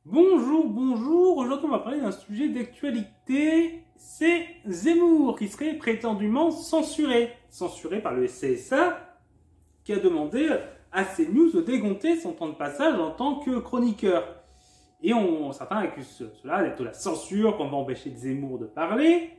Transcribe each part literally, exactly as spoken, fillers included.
Bonjour, bonjour, aujourd'hui on va parler d'un sujet d'actualité, c'est Zemmour qui serait prétendument censuré, censuré par le C S A qui a demandé à CNews de dégonter son temps de passage en tant que chroniqueur. Et on, certains accusent cela d'être de la censure, qu'on va empêcher Zemmour de parler.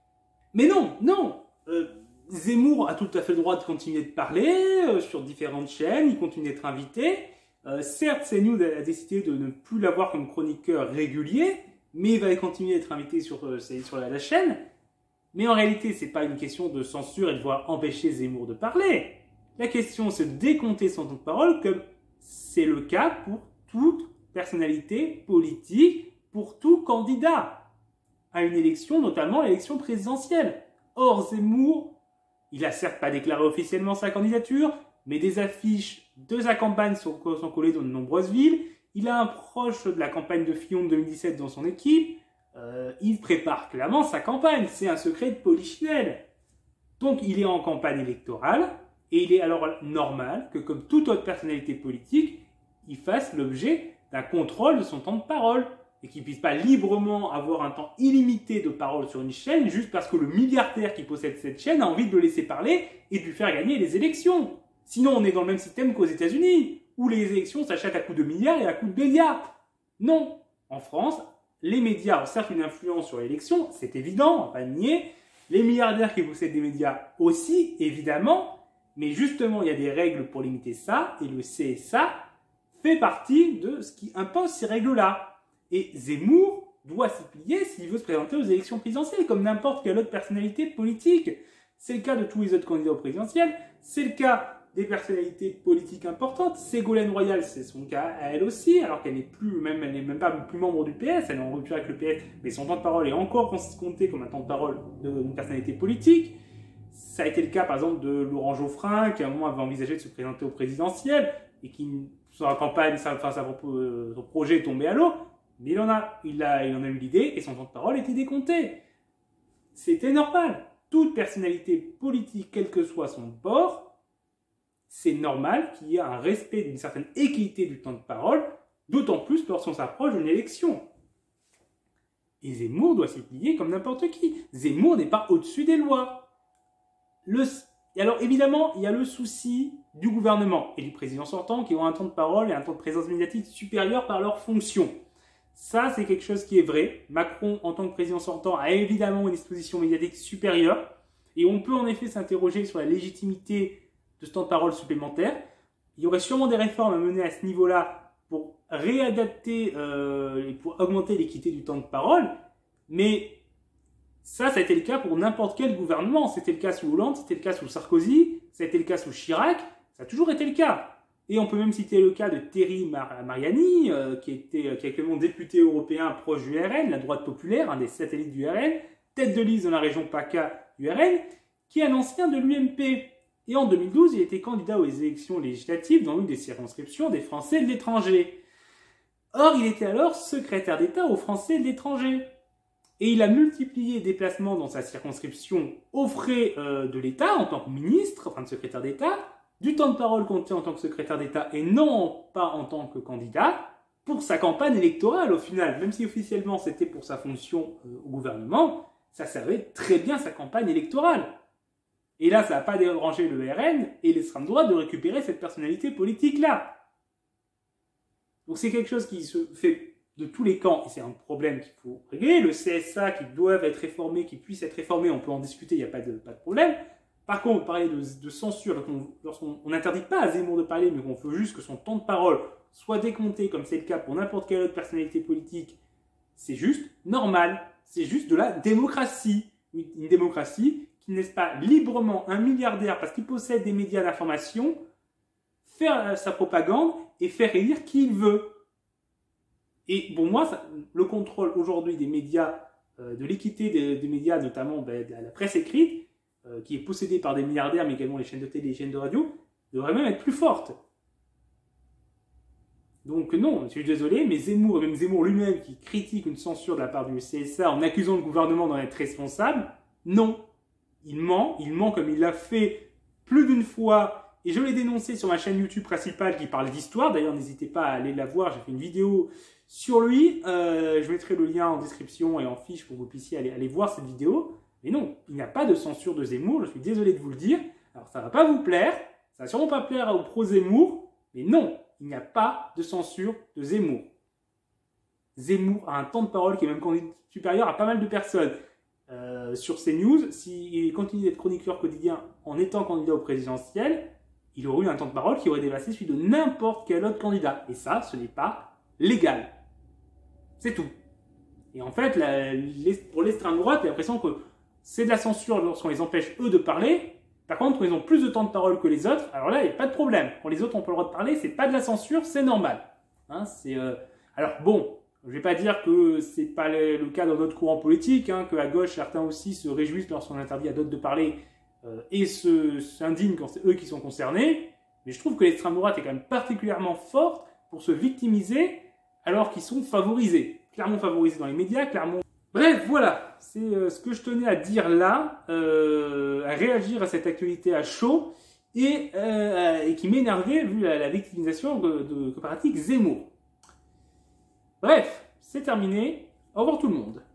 Mais non, non euh, Zemmour a tout à fait le droit de continuer de parler euh, sur différentes chaînes, il continue d'être invité. Euh, certes, CNews a décidé de ne plus l'avoir comme chroniqueur régulier, mais il va continuer d'être invité sur, euh, sur la, la chaîne. Mais en réalité, c'est pas une question de censure et de vouloir empêcher Zemmour de parler. La question, c'est de décompter son temps de parole, comme c'est le cas pour toute personnalité politique, pour tout candidat à une élection, notamment l'élection présidentielle. Or, Zemmour, il a certes pas déclaré officiellement sa candidature, mais des affiches de sa campagne sont, sont collées dans de nombreuses villes. Il a un proche de la campagne de Fillon de deux mille dix-sept dans son équipe. Euh, il prépare clairement sa campagne. C'est un secret de polichinelle. Donc il est en campagne électorale. Et il est alors normal que, comme toute autre personnalité politique, il fasse l'objet d'un contrôle de son temps de parole. Et qu'il ne puisse pas librement avoir un temps illimité de parole sur une chaîne juste parce que le milliardaire qui possède cette chaîne a envie de le laisser parler et de lui faire gagner les élections. Sinon, on est dans le même système qu'aux États-Unis, où les élections s'achètent à coups de milliards et à coups de médias. Non. En France, les médias ont certes une influence sur l'élection, c'est évident, on va pas nier. Les milliardaires qui possèdent des médias aussi, évidemment. Mais justement, il y a des règles pour limiter ça, et le C S A fait partie de ce qui impose ces règles-là. Et Zemmour doit s'y plier s'il veut se présenter aux élections présidentielles, comme n'importe quelle autre personnalité politique. C'est le cas de tous les autres candidats aux présidentielles, c'est le cas des personnalités politiques importantes. Ségolène Royal, c'est son cas à elle aussi, alors qu'elle n'est plus, même, elle n'est même pas plus membre du P S, elle est en rupture avec le P S, mais son temps de parole est encore compté comme un temps de parole d'une personnalité politique. Ça a été le cas, par exemple, de Laurent Geoffrin, qui à un moment avait envisagé de se présenter au présidentiel, et qui, sa campagne, sa, enfin, sa, son projet est tombé à l'eau, mais il en a, il a, il en a eu l'idée, et son temps de parole était décompté. C'était normal. Toute personnalité politique, quel que soit son bord, c'est normal qu'il y ait un respect d'une certaine équité du temps de parole, d'autant plus lorsqu'on s'approche d'une élection. Et Zemmour doit s'y plier comme n'importe qui. Zemmour n'est pas au-dessus des lois. Le... Et alors évidemment, il y a le souci du gouvernement et du président sortant qui ont un temps de parole et un temps de présence médiatique supérieur par leur fonction. Ça, c'est quelque chose qui est vrai. Macron, en tant que président sortant, a évidemment une exposition médiatique supérieure. Et on peut en effet s'interroger sur la légitimité de ce temps de parole supplémentaire. Il y aurait sûrement des réformes à mener à ce niveau-là pour réadapter euh, et pour augmenter l'équité du temps de parole. Mais ça, ça a été le cas pour n'importe quel gouvernement. C'était le cas sous Hollande, c'était le cas sous Sarkozy, ça a été le cas sous Chirac, ça a toujours été le cas. Et on peut même citer le cas de Thierry Mar Mariani, euh, qui, était, qui est actuellement député européen proche du R N, la droite populaire, un des satellites du R N, tête de liste dans la région PACA du R N, qui est un ancien de l'U M P. Et en deux mille douze, il était candidat aux élections législatives dans une des circonscriptions des Français de l'étranger. Or, il était alors secrétaire d'État aux Français de l'étranger. Et il a multiplié les déplacements dans sa circonscription aux frais euh, de l'État en tant que ministre, enfin de secrétaire d'État, du temps de parole compté en tant que secrétaire d'État et non pas en tant que candidat, pour sa campagne électorale au final. Même si officiellement c'était pour sa fonction euh, au gouvernement, ça servait très bien sa campagne électorale. Et là, ça n'a pas dérangé le R N et l'extrême droite de récupérer cette personnalité politique-là. Donc c'est quelque chose qui se fait de tous les camps, et c'est un problème qu'il faut régler. Le C S A qui doit être réformé, qui puisse être réformé, on peut en discuter, il n'y a pas de, pas de problème. Par contre, parler de, de censure, lorsqu'on n'interdit pas à Zemmour de parler, mais qu'on veut juste que son temps de parole soit décompté, comme c'est le cas pour n'importe quelle autre personnalité politique, c'est juste normal. C'est juste de la démocratie. Une démocratie qui ne laisse pas librement un milliardaire, parce qu'il possède des médias d'information, faire sa propagande et faire élire qui il veut. Et pour moi, ça, le contrôle aujourd'hui des médias, euh, de l'équité des, des médias, notamment ben, de la presse écrite, euh, qui est possédée par des milliardaires, mais également les chaînes de télé et les chaînes de radio, devrait même être plus forte. Donc non, je suis désolé, mais Zemmour, et même Zemmour lui-même, qui critique une censure de la part du C S A en accusant le gouvernement d'en être responsable, non. Il ment, il ment comme il l'a fait plus d'une fois et je l'ai dénoncé sur ma chaîne YouTube principale qui parle d'histoire. D'ailleurs, n'hésitez pas à aller la voir, j'ai fait une vidéo sur lui. Euh, je mettrai le lien en description et en fiche pour que vous puissiez aller, aller voir cette vidéo. Mais non, il n'y a pas de censure de Zemmour, je suis désolé de vous le dire. Alors, ça ne va pas vous plaire, ça ne va sûrement pas plaire aux pro-Zemmour, mais non, il n'y a pas de censure de Zemmour. Zemmour a un temps de parole qui est même supérieur à pas mal de personnes. Euh, sur CNews, s'il continue d'être chroniqueur quotidien en étant candidat au présidentiel, il aurait eu un temps de parole qui aurait dépassé celui de n'importe quel autre candidat. Et ça, ce n'est pas légal. C'est tout. Et en fait, la, les, pour l'extrême droite, il y a l'impression que c'est de la censure lorsqu'on les empêche, eux, de parler. Par contre, quand ils ont plus de temps de parole que les autres, alors là, il n'y a pas de problème. Quand les autres ont pas le droit de parler, c'est pas de la censure, c'est normal. Hein, c'est, euh... Alors bon, je ne vais pas dire que c'est pas le, le cas dans d'autres courants politiques, hein, qu'à gauche, certains aussi se réjouissent lorsqu'on interdit à d'autres de parler euh, et s'indignent quand c'est eux qui sont concernés. Mais je trouve que l'extrême droite est quand même particulièrement forte pour se victimiser alors qu'ils sont favorisés. Clairement favorisés dans les médias, clairement... Bref, voilà, c'est euh, ce que je tenais à dire là, euh, à réagir à cette actualité à chaud et, euh, et qui m'énervait vu la, la victimisation de, de, que pratique Zemmour. Bref, c'est terminé. Au revoir tout le monde.